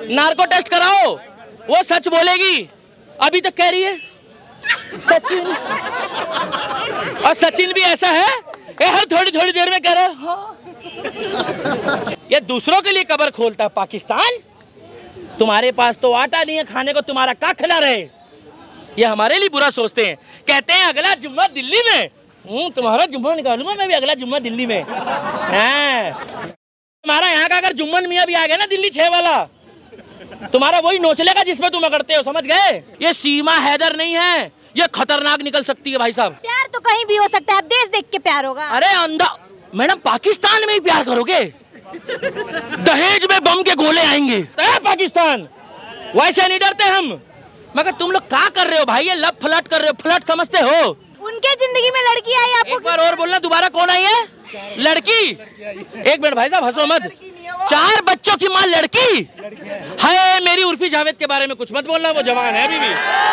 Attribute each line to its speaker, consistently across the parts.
Speaker 1: Narco test कराओ, वो सच बोलेगी। अभी तक कह रही है सचिन, और सचिन भी ऐसा है हर थोड़ी थोड़ी देर में कह रहा है हाँ। ये दूसरों के लिए कब्र खोलता है पाकिस्तान। तुम्हारे पास तो आटा नहीं है खाने को, तुम्हारा क्या खिला रहे। ये हमारे लिए बुरा सोचते हैं, कहते हैं अगला जुम्मा दिल्ली में। तुम्हारा जुम्मा निकालूंगा मैं भी अगला जुम्मा दिल्ली में। तुम्हारा यहाँ का अगर जुम्मन मियाँ भी आ गया ना दिल्ली 6 वाला, तुम्हारा वही नोच लेगा जिसमें तुम करते हो, समझ गए। ये सीमा हैदर नहीं है, ये खतरनाक निकल सकती है भाई साहब।
Speaker 2: प्यार तो कहीं भी हो सकता है, देश देख के प्यार होगा।
Speaker 1: अरे अंधा मैडम, पाकिस्तान में ही प्यार करोगे? दहेज में बम के गोले आएंगे पाकिस्तान, वैसे नहीं डरते हम। मगर तुम लोग क्या कर रहे हो भाई, ये लब फ्लर्ट कर रहे हो, फ्लर्ट समझते हो?
Speaker 2: उनके जिंदगी में लड़की आई आपको?
Speaker 1: एक बार और बोलना, दोबारा कौन आई है? लड़की। एक मिनट भाई साहब, हंसो मत। 4 बच्चों की माँ लड़की है। मेरी उर्फी जावेद के बारे में कुछ मत बोलना, वो जवान है अभी भी।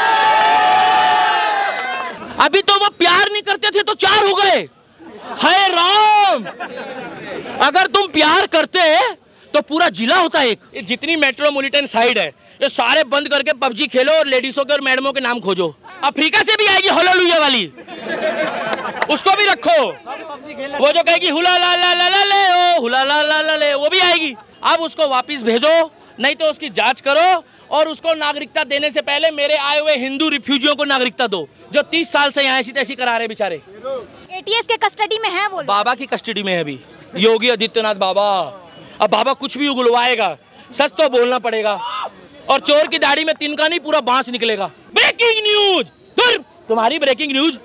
Speaker 1: अभी तो वो प्यार नहीं करते थे तो 4 हो गए। हाय राम, अगर तुम प्यार करते तो पूरा जिला होता एक। जितनी मेट्रोपॉलिटन साइड है ये सारे बंद करके पबजी खेलो और लेडीजों के और मैडमों के नाम खोजो। अफ्रीका से भी आएगी हालेलुया वाली, उसको भी रखो। वो जो कहेगी हुला ला ला ला ला ले, ओ हुला ला ला ला ले, वो भी आएगी। अब उसको वापस भेजो, नहीं तो उसकी जांच करो और उसको नागरिकता देने से पहले मेरे आए हुए हिंदू रिफ्यूजियों को नागरिकता दो, जो 30 साल से यहाँ ऐसी तैसी करा रहे बेचारे।
Speaker 2: ATS के कस्टडी में है वो।
Speaker 1: बाबा की कस्टडी में है अभी योगी आदित्यनाथ बाबा। अब बाबा कुछ भी उगलवाएगा, सच तो बोलना पड़ेगा। और चोर की दाढ़ी में तिनका नहीं, पूरा बांस निकलेगा। ब्रेकिंग न्यूज, दूर तुम्हारी ब्रेकिंग न्यूज।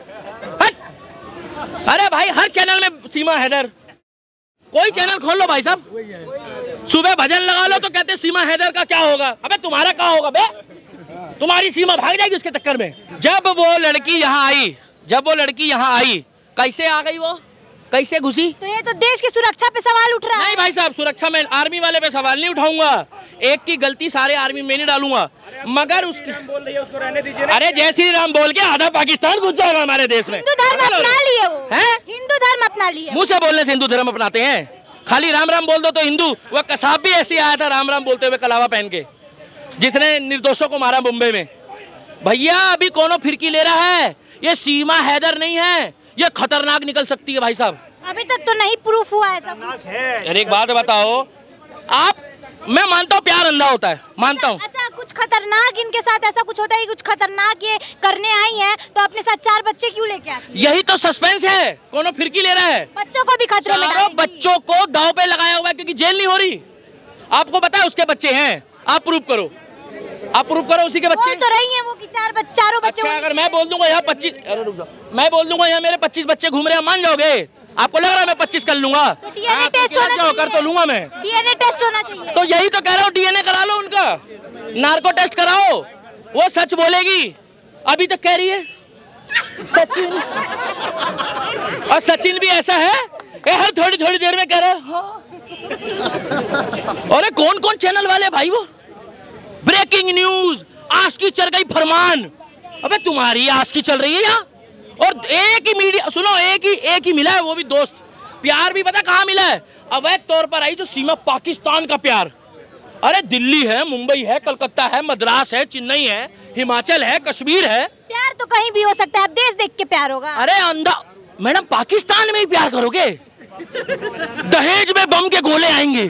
Speaker 1: अरे भाई हर चैनल में सीमा हैदर, कोई चैनल खोल लो भाई साहब, सुबह भजन लगा लो तो कहते सीमा हैदर का क्या होगा। अबे तुम्हारा क्या होगा बे, तुम्हारी सीमा भाग जाएगी उसके चक्कर में। जब वो लड़की यहाँ आई, कैसे आ गई वो, कैसे घुसी?
Speaker 2: तो ये तो देश की सुरक्षा पे सवाल उठ रहा है।
Speaker 1: नहीं भाई साहब, सुरक्षा में आर्मी वाले पे सवाल नहीं उठाऊंगा। एक की गलती सारे आर्मी में नहीं डालूंगा, मगर उसके बोल रही है उसको रहने दीजिए। अरे जय श्री राम बोल के आधा पाकिस्तान घुस जाएगा हमारे देश में।
Speaker 2: हिंदू धर्म अपना लिए वो है, हिंदू धर्म अपना लिए।
Speaker 1: मुँह से बोलने से हिंदू धर्म अपनाते हैं, खाली राम राम बोल दो तो हिंदू। वह कसाब भी ऐसे आया था राम राम बोलते हुए कलावा पहन के, जिसने निर्दोषों को मारा मुंबई में। भैया अभी कौन फिरकी ले रहा है, ये सीमा हैदर नहीं है, ये खतरनाक निकल सकती है भाई साहब।
Speaker 2: अभी तक तो नहीं प्रूफ हुआ है सब।
Speaker 1: अरे एक बात बताओ आप, मैं मानता हूँ प्यार अंधा होता है, मानता हूँ।
Speaker 2: अच्छा कुछ खतरनाक इनके साथ ऐसा कुछ होता है, कुछ खतरनाक ये करने आई है तो अपने साथ 4 बच्चे क्यों लेके आती है?
Speaker 1: यही तो सस्पेंस है, कौन फिरकी ले रहा है।
Speaker 2: बच्चों को भी खतरे में डालेंगी।
Speaker 1: बच्चों को दांव पे लगाया हुआ है क्योंकि जेल नहीं हो रही। आपको पता है उसके बच्चे हैं, आप प्रूव करो, आप प्रूव करो उसी के बच्चे।
Speaker 2: बोल तो रही है वो कि चारों बच्चे।
Speaker 1: अच्छा अगर मैं बोल दूंगा यहाँ 25, मैं बोल दूंगा यहाँ मेरे 25 बच्चे घूम रहे हैं, मान जाओगे? आपको लग रहा है मैं 25 कर लूंगा?
Speaker 2: तो डीएनए टेस्ट होना चाहिए।
Speaker 1: कर तो लूंगा मैं,
Speaker 2: डीएनए टेस्ट होना चाहिए।
Speaker 1: तो यही तो कह रहा हूँ, डीएनए करा लो उनका, नार्को टेस्ट कराओ, वो सच बोलेगी। अभी तक कह रही है सचिन, और सचिन भी ऐसा है हर थोड़ी थोड़ी देर में कह रहा है हाँ। अरे कौन कौन चैनल वाले भाई वो, ब्रेकिंग न्यूज, आशिकी चल गई फरमान। अबे तुम्हारी आशिकी चल रही है यहाँ, और एक ही मीडिया सुनो, एक ही मिला है, वो भी दोस्त। प्यार भी पता कहाँ मिला है, अवैध तौर पर आई जो सीमा पाकिस्तान का प्यार। अरे दिल्ली है, मुंबई है, कलकत्ता है, मद्रास है, चेन्नई है, हिमाचल है, कश्मीर है।
Speaker 2: प्यार तो कहीं भी हो सकता है, देश देख के प्यार होगा।
Speaker 1: अरे अंधा मैडम, पाकिस्तान में ही प्यार करोगे? दहेज में बम के गोले आएंगे।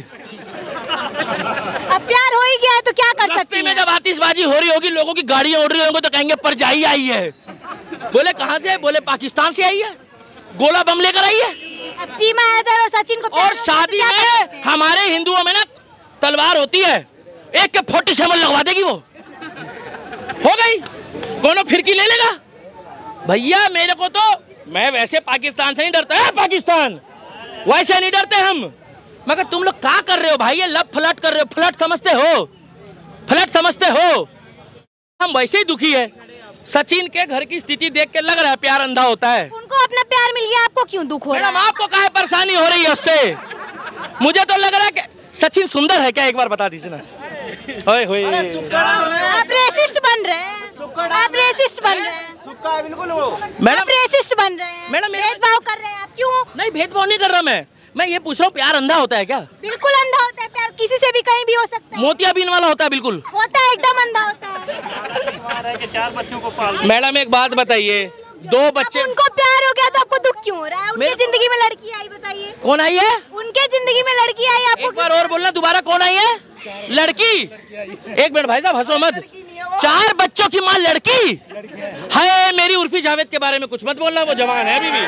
Speaker 2: अब प्यार हो ही गया है तो क्या कर सकते हैं?
Speaker 1: में जब आतिशबाजी हो रही होगी, लोगों की गाड़ियां उड़ रही होंगी तो कहेंगे परजाई आई है। बोले कहां से? बोले पाकिस्तान से आई है, गोला बम लेकर आई है।
Speaker 2: अब सीमा हैदर और सचिन को
Speaker 1: और शादी में हमारे हिंदुओं में ना तलवार होती है, एक के 47 लगवा देगी वो, हो गई। कौन फिरकी ले लेगा? भैया मेरे को तो, मैं वैसे पाकिस्तान से नहीं डरता है, पाकिस्तान वैसे नहीं डरते हम। मगर तुम लोग क्या कर रहे हो भाई, ये लब फ्लर्ट कर रहे हो, फ्लर्ट समझते हो, फ्लर्ट समझते हो। हम वैसे ही दुखी है। सचिन के घर की स्थिति देख के लग रहा है प्यार अंधा होता है।
Speaker 2: उनको अपना प्यार मिल गया, आपको क्यों दुख हो रहा है?
Speaker 1: मैडम आपको क्या परेशानी हो रही है उससे? मुझे तो लग रहा है कि सचिन सुंदर है क्या, एक बार बता दीजिए ना। ओए होए,
Speaker 2: आप रेसिस्ट बन रहे हैं, आप रेसिस्ट बन रहे हैं,
Speaker 1: बिल्कुल वो
Speaker 2: मैडम रेसिस्ट बन रहे हैं।
Speaker 1: मैडम
Speaker 2: भेदभाव कर रहे हैं आप, क्यों?
Speaker 1: नहीं भेदभाव नहीं कर रहा मैं, मैं ये पूछ रहा हूँ, प्यार अंधा होता है क्या?
Speaker 2: बिल्कुल अंधा होता है प्यार, किसी से भी कहीं भी हो सकता है।
Speaker 1: मोतियाबिंद वाला होता है? बिल्कुल
Speaker 2: होता है, एकदम अंधा होता है।
Speaker 3: 4 बच्चों को पाल।
Speaker 1: मैडम एक बात बताइए, 2 बच्चे,
Speaker 2: उनको प्यार हो गया तो आपको दुख क्यों हो रहा है? उनकी जिंदगी में लड़की आई, बताइए
Speaker 1: कौन आई है?
Speaker 2: उनके जिंदगी में लड़की आई, आपको
Speaker 1: एक बार और बोलना, दोबारा कौन आई है? लड़की। एक मिनट भाई साहब, हंसो मत। 4 बच्चों की माँ लड़की है। मेरी उर्फी जावेद के बारे में कुछ मत बोलना, वो जवान है अभी भी।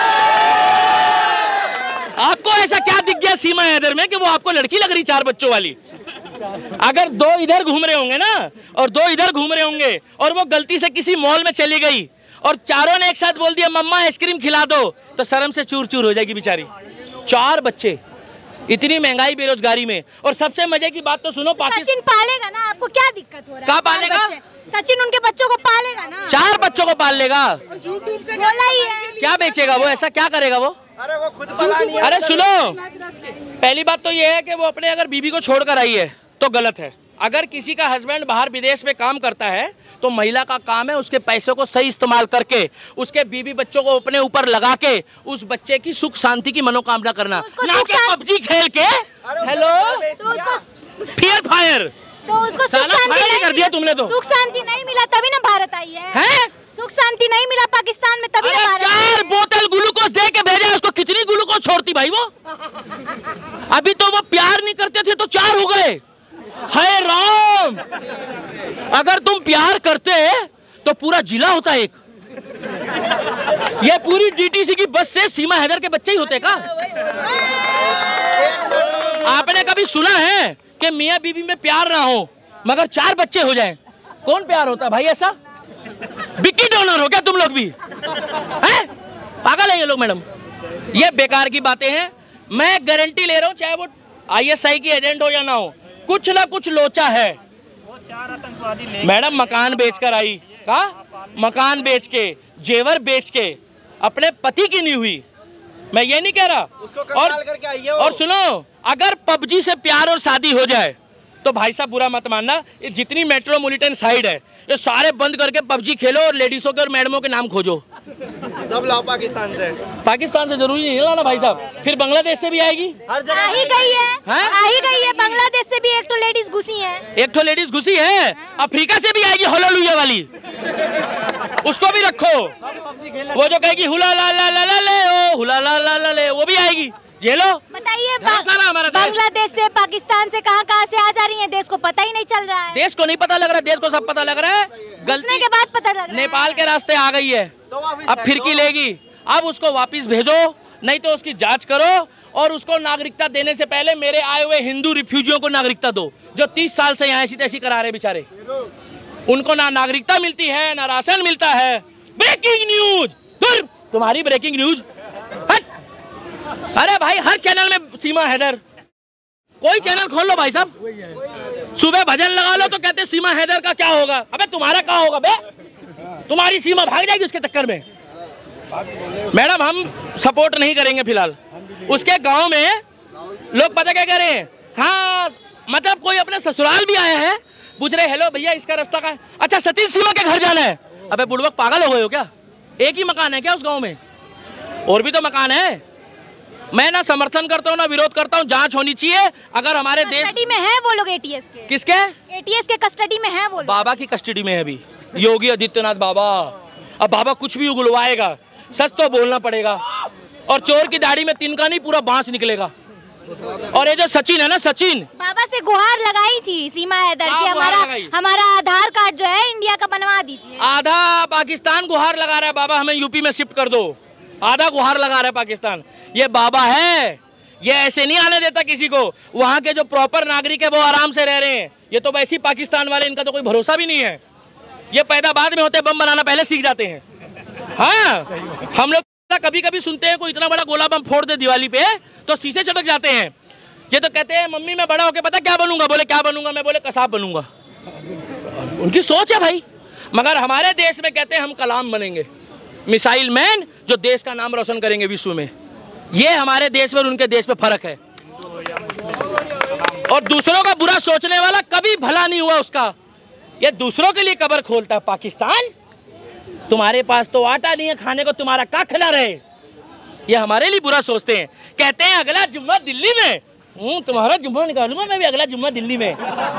Speaker 1: आपको ऐसा क्या दिख गया सीमा हैदर में कि वो आपको लड़की लग रही 4 बच्चों वाली? अगर 2 इधर घूम रहे होंगे ना और 2 इधर घूम रहे होंगे और वो गलती से किसी मॉल में चली गई और चारों ने एक साथ बोल दिया मम्मा आइसक्रीम खिला दो, तो शर्म से चूर चूर हो जाएगी बेचारी। 4 बच्चे, इतनी महंगाई, बेरोजगारी में। और सबसे मजे की बात तो सुनो,
Speaker 2: सचिन पालेगा ना, आपको क्या दिक्कत हो रहा है?
Speaker 1: क्या पालेगा?
Speaker 2: सचिन उनके बच्चों को पालेगा ना।
Speaker 1: 4 बच्चों को पाल लेगा।
Speaker 2: यूट्यूब से बोला ही है।
Speaker 1: क्या बेचेगा वो? ऐसा क्या करेगा वो?
Speaker 4: अरे वो खुद पला नहीं है।
Speaker 1: अरे सुनो, पहली बात तो ये है कि वो अपने अगर बीबी को छोड़कर आई है तो गलत है। अगर किसी का हस्बैंड बाहर विदेश में काम करता है तो महिला का काम है उसके पैसों को सही इस्तेमाल करके उसके बीबी बच्चों को अपने ऊपर लगा के उस बच्चे की सुख शांति की मनोकामना करना, ना कि पबजी खेल के। हेलो,
Speaker 2: तो उसको
Speaker 1: फियर फायर,
Speaker 2: तो उसको सुख शांति
Speaker 1: नहीं कर दिया तुमने तो।
Speaker 2: सुख शांति नहीं मिला तभी ना भारत आई है। सुख शांति नहीं मिला पाकिस्तान में तभी ना भारत।
Speaker 1: 4 बोतल ग्लूकोज दे के भेजा, उसको कितनी ग्लूकोज छोड़ती भाई वो? अभी तो वो प्यार नहीं करते थे तो 4 हो गए। हाय राम, अगर तुम प्यार करते तो पूरा जिला होता एक। ये पूरी डीटीसी की बस से सीमा हैदर के बच्चे ही होते का? आपने कभी सुना है कि मियां बीवी में प्यार ना हो मगर 4 बच्चे हो जाएं? कौन प्यार होता भाई ऐसा? बिक्की डोनर हो क्या तुम लोग भी? हैं? पागल है ये लोग मैडम। ये बेकार की बातें हैं। मैं गारंटी ले रहा हूं, चाहे वो ISI की एजेंट हो या ना हो, कुछ ना कुछ लोचा है। मैडम मकान बेचकर आई का, मकान बेच के, जेवर बेच के अपने पति की नहीं हुई, मैं ये नहीं कह रहा। और सुनो, अगर पबजी से प्यार और शादी हो जाए तो भाई साहब बुरा मत मानना, ये जितनी मेट्रोपॉलिटन साइड है ये सारे बंद करके पबजी खेलो और लेडीजों के और मैडमों के नाम खोजो।
Speaker 4: सब लाओ पाकिस्तान से।
Speaker 1: पाकिस्तान से जरूरी नहीं लाना भाई साहब, फिर बांग्लादेश से भी आएगी।
Speaker 4: हर जगह
Speaker 2: आ ही गई है, आ ही गई है। बांग्लादेश से भी एक तो लेडीज घुसी है।
Speaker 1: एक तो लेडीज घुसी है, अफ्रीका से भी आएगी हालेलुया वाली, उसको भी रखो। वो जो कहेगी हुला ला ला ला ला ले, ओ हुला ला ला ला ले, वो भी आएगी। ये लो
Speaker 2: बताइए, बांग्लादेश से, पाकिस्तान से कहां से आ जा रही हैं? देश को पता ही नहीं चल रहा है।
Speaker 1: देश को नहीं पता लग रहा है, देश को सब पता लग रहा है।
Speaker 2: गलती के बाद पता लग रहा है।
Speaker 1: नेपाल के रास्ते आ गई है, अब फिरकी लेगी। अब उसको वापस भेजो, नहीं तो उसकी जांच करो और उसको नागरिकता देने से पहले मेरे आए हुए हिंदू रिफ्यूजियों को नागरिकता दो, जो 30 साल से यहाँ ऐसी तैसी करा रहे बेचारे। उनको ना नागरिकता मिलती है ना राशन मिलता है। ब्रेकिंग न्यूज, तुम्हारी ब्रेकिंग न्यूज। अरे भाई, हर चैनल में सीमा हैदर, कोई चैनल खोल लो भाई साहब, सुबह भजन लगा लो तो कहते सीमा हैदर का क्या होगा। अबे तुम्हारा क्या होगा बे? तुम्हारी सीमा भाग जाएगी उसके चक्कर में। मैडम हम सपोर्ट नहीं करेंगे फिलहाल। उसके गांव में लोग पता क्या कह रहे हैं, हाँ मतलब कोई अपने ससुराल भी आया है, पूछ रहे हेलो भैया इसका रास्ता कहाँ है? अच्छा सचिन सीमा के घर जाना है। अबे बुड़बक पागल हो गए हो क्या? एक ही मकान है क्या उस गाँव में? और भी तो मकान है। मैं ना समर्थन करता हूँ ना विरोध करता हूँ, जांच होनी चाहिए। अगर हमारे देश
Speaker 2: कस्टडी में है वो लोग, ATS के।
Speaker 1: किसके?
Speaker 2: ATS के कस्टडी में है वो लोग।
Speaker 1: बाबा की कस्टडी में है अभी योगी आदित्यनाथ बाबा। अब बाबा कुछ भी उगलवाएगा, सच तो बोलना पड़ेगा। और चोर की दाढ़ी में तिनका नहीं, पूरा बांस निकलेगा। और ये जो सचिन है ना, सचिन
Speaker 2: बाबा से गुहार लगाई थी सीमा हैदर की, हमारा आधार कार्ड जो है इंडिया का बनवा दीजिए।
Speaker 1: आधा पाकिस्तान गुहार लगा रहा है, बाबा हमें यूपी में शिफ्ट कर दो। आधा गुहार लगा रहा है पाकिस्तान। ये बाबा है, ये ऐसे नहीं आने देता किसी को। वहाँ के जो प्रॉपर नागरिक है वो आराम से रह रहे हैं। ये तो वैसे ही पाकिस्तान वाले, इनका तो कोई भरोसा भी नहीं है। ये पैदा बाद में होते, बम बनाना पहले सीख जाते हैं। हाँ, हम लोग कभी कभी सुनते हैं कोई इतना बड़ा गोला बम फोड़ दे दिवाली पे तो शीशे चटक जाते हैं। ये तो कहते हैं मम्मी मैं बड़ा होके पता क्या बनूंगा? बोले क्या बनूंगा? मैं बोले कसाब बनूंगा। उनकी सोच है भाई। मगर हमारे देश में कहते हैं हम कलाम बनेंगे, मिसाइल मैन, जो देश का नाम रोशन करेंगे विश्व में। ये हमारे देश में और उनके देश में फर्क है। और दूसरों का बुरा सोचने वाला कभी भला नहीं हुआ उसका। ये दूसरों के लिए कब्र खोलता है। पाकिस्तान, तुम्हारे पास तो आटा नहीं है खाने को, तुम्हारा क्या खिला रहे? ये हमारे लिए बुरा सोचते हैं। कहते हैं अगला जुम्मा दिल्ली में, तुम्हारा जुम्मा निकालूंगा मैं भी अगला जुम्मा दिल्ली में।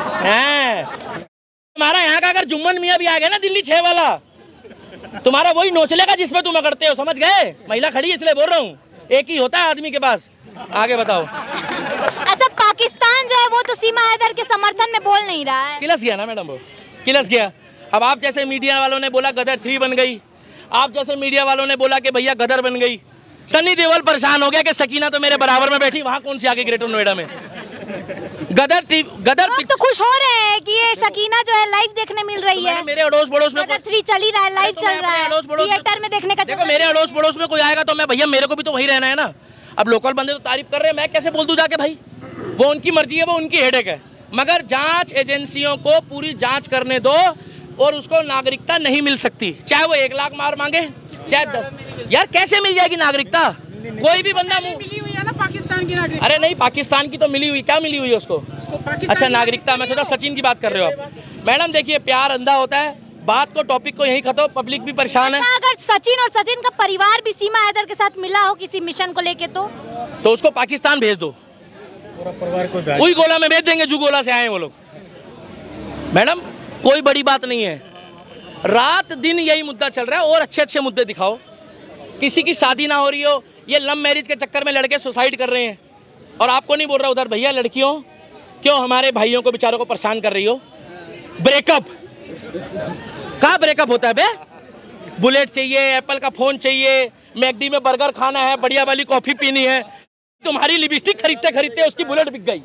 Speaker 1: तुम्हारा यहाँ का अगर जुम्मन मियाँ भी आ गया ना दिल्ली 6 वाला, तुम्हारा वही नोच लेगा जिसमें तुम अकड़ते हो, समझ गए? महिला खड़ी इसलिए बोल रहा हूँ, एक ही होता है आदमी के पास। आगे बताओ।
Speaker 2: अच्छा, पाकिस्तान जो है वो तो सीमा हैदर के समर्थन में बोल नहीं रहा है।
Speaker 1: किलस गया ना मैडम, वो किलस गया। अब आप जैसे मीडिया वालों ने बोला गदर 3 बन गई, आप जैसे मीडिया वालों ने बोला कि भैया गदर बन गई। सन्नी देओल परेशान हो गया कि सकीना तो मेरे बराबर में बैठी, वहाँ कौन सी आगे ग्रेटर नोएडा में। गदर
Speaker 2: तो खुश हो रहे हैं कि ये सकीना जो है लाइव देखने मिल रही है।
Speaker 1: मेरे अड़ोस पड़ोस में
Speaker 2: गदर 3 चल ही रहा है, लाइव चल रहा है, थिएटर में देखने का।
Speaker 1: देखो मेरे अड़ोस पड़ोस में कोई आएगा तो मैं, भैया मेरे को भी तो वही रहना है ना। अब लोकल बंदे तो तारीफ कर रहे हैं, मैं कैसे बोल दूं जाके? भाई वो उनकी मर्जी है, वो उनकी हेडेक है। मगर जांच एजेंसियों को पूरी जांच करने दो और उसको नागरिकता नहीं मिल सकती, चाहे वो 1 लाख मार मांगे चाहे 10। यार कैसे मिल जाएगी नागरिकता? कोई भी बंदा
Speaker 3: मिली हुई है ना पाकिस्तान की नागरिकता।
Speaker 1: अरे नहीं, पाकिस्तान की तो मिली हुई, क्या मिली हुई है उसको? अच्छा नागरिकता, मैं सोचा सचिन की बात कर रहे हो आप। मैडम देखिए, प्यार अंधा होता है, बात को टॉपिक को यही खत्म, पब्लिक भी परेशान है।
Speaker 2: अगर सचिन और सचिन का परिवार भी सीमा हैदर के साथ मिला हो किसी मिशन को लेके तो
Speaker 1: उसको पाकिस्तान भेज दो,
Speaker 3: पूरा परिवार को
Speaker 1: वही गोला में भेज देंगे जो गोला से आए हैं वो लोग। मैडम कोई बड़ी बात नहीं है, रात दिन यही मुद्दा चल रहा है। और अच्छे अच्छे मुद्दे दिखाओ। किसी की शादी ना हो रही हो, ये लव मैरिज के चक्कर में लड़के सुसाइड कर रहे हैं, और आपको नहीं बोल रहा उधर भैया लड़कियों क्यों हमारे भाइयों को बेचारों को परेशान कर रही हो। ब्रेकअप, कहाँ ब्रेकअप होता है बे? बुलेट चाहिए, एप्पल का फोन चाहिए, मैकडी में बर्गर खाना है, बढ़िया वाली कॉफी पीनी है। तुम्हारी लिपस्टिक खरीदते खरीदते उसकी बुलेट बिक गई।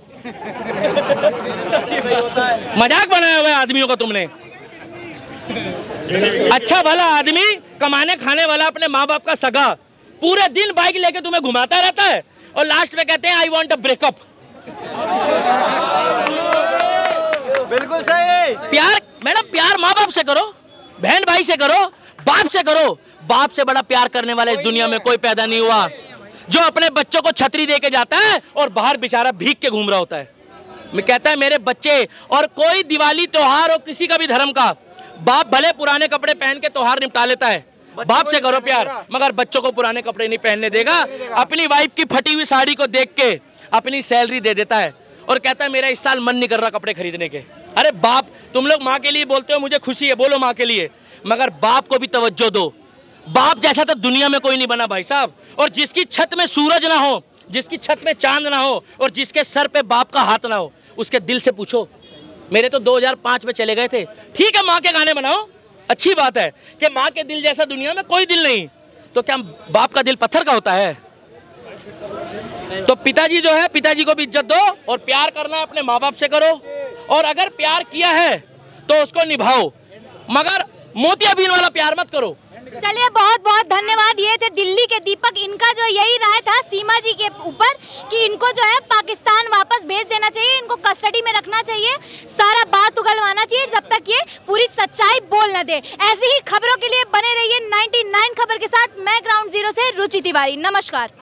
Speaker 1: मजाक बनाया हुआ है आदमियों का तुमने। अच्छा भला आदमी कमाने खाने वाला अपने माँ बाप का सगा पूरे दिन बाइक लेके तुम्हें घुमाता रहता है और लास्ट में कहते हैं आई वांट अ ब्रेकअप।
Speaker 4: बिल्कुल सही।
Speaker 1: प्यार मैडम, प्यार माँ बाप से करो, बहन भाई से करो, बाप से करो। बाप से बड़ा प्यार करने वाला इस दुनिया में कोई पैदा नहीं हुआ, जो अपने बच्चों को छतरी दे के जाता है और बाहर बेचारा भीग के घूम रहा होता है। मैं कहता है मेरे बच्चे, और कोई दिवाली त्योहार हो किसी का भी धर्म का, बाप भले पुराने कपड़े पहन के त्योहार निपटा लेता है, बाप से करो प्यार, मगर बच्चों को पुराने कपड़े नहीं पहनने देगा। अपनी वाइफ की फटी हुई साड़ी को देख के अपनी सैलरी दे देता है और कहता है मेरा इस साल मन नहीं कर रहा कपड़े खरीदने के। अरे बाप, तुम लोग माँ के लिए बोलते हो, मुझे खुशी है, बोलो माँ के लिए, मगर बाप को भी तवज्जो दो। बाप जैसा तो दुनिया में कोई नहीं बना भाई साहब। और जिसकी छत में सूरज ना हो, जिसकी छत में चांद ना हो, और जिसके सर पे बाप का हाथ ना हो, उसके दिल से पूछो। मेरे तो 2005 में चले गए थे। ठीक है माँ के गाने बनाओ, अच्छी बात है कि माँ के दिल जैसा दुनिया में कोई दिल नहीं, तो क्या बाप का दिल पत्थर का होता है? तो पिताजी जो है, पिताजी को भी इज्जत दो और प्यार करना है अपने माँ बाप से करो, और अगर प्यार किया है तो उसको निभाओ, मगर मोतियाबिंद वाला प्यार मत करो।
Speaker 2: चलिए बहुत बहुत धन्यवाद। ये थे दिल्ली के दीपक, इनका जो यही राय था सीमा जी के ऊपर कि इनको जो है पाकिस्तान वापस भेज देना चाहिए, इनको कस्टडी में रखना चाहिए, सारा बात उगलवाना चाहिए जब तक ये पूरी सच्चाई बोल न दे। ऐसी ही खबरों के लिए बने रहिए 99 खबर के साथ। मैं ग्राउंड जीरो से रुचि तिवारी, नमस्कार।